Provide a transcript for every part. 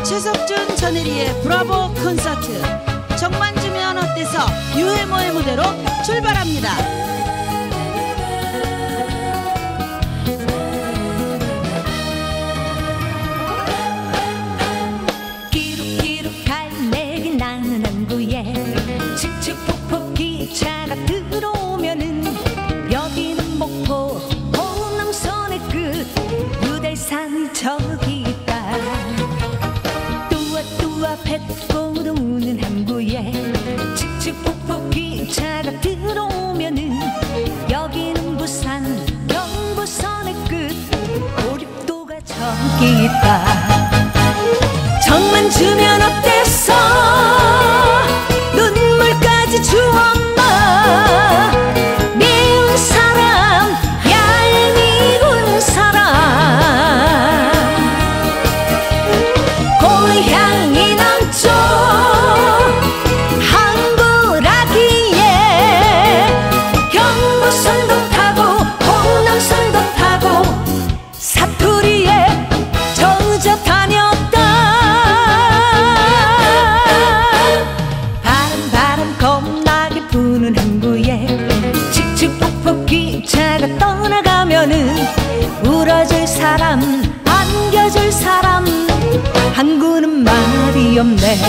최석준, 전혜리의 브라보 콘서트 정만 주면 어때서 유해모의 무대로 출발합니다. 기룩기룩 갈매기 나는 항구에 칙칙폭폭 기차가 들어오면은 여기는 목포 호남선의 끝 유달산이 저기 있다. 뚜아뚜아 뱃고도 우는 항구에 칙칙폭폭 기차가 들어오면은 여기는 부산 경부선의 끝 오륙도가 저기 있다. 정만 주면 어땠어 눈물까지 주었나 미운 사람 얄미운 사람 고향이 남쪽 항구라기에 경부선도 타고 호남선도 타고 사투리에 젖어 다녔다. 겁나게 부는 항구에 칙칙폭폭 기차가 떠나가면은 울어줄 사람 안겨줄 사람 항구는 말이 없네.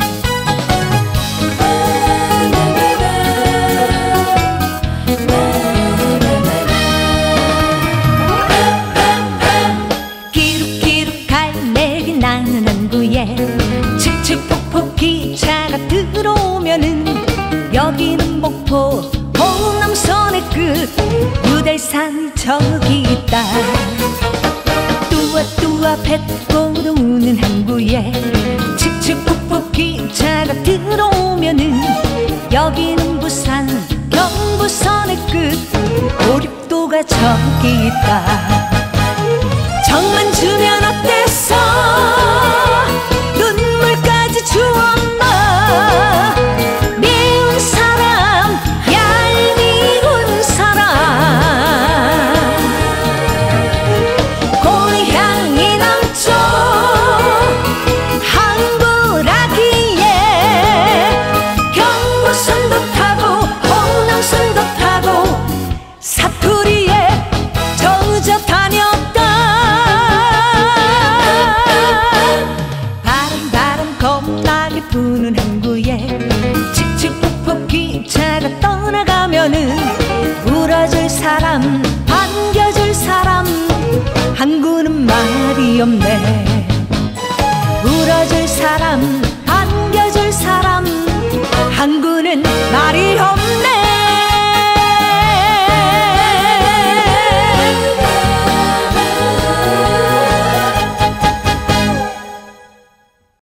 기룩기룩 갈매기 나는 항구에 칙칙폭폭 기차가 들어오면은 여기는 목포 호남선의 끝 유달산이 저기 있다. 뚜아뚜아 뱃고도 우는 항구에 칙칙폭폭 기차가 들어오면은 여기는 부산 경부선의 끝 오륙도가 저기 있다. 정만 주면 어땠어 눈물까지 주었나 미운 사람 얄미운 사람 고향이 남쪽 항구라기에 경부선도 타고 호남선도 타고 사투리에 젖어 다녔다. 겁나게 부는 항구에 칙칙폭폭 기차가 떠나가면은 울어줄 사람 안겨줄 사람 항구는 말이 없네. 울어줄 사람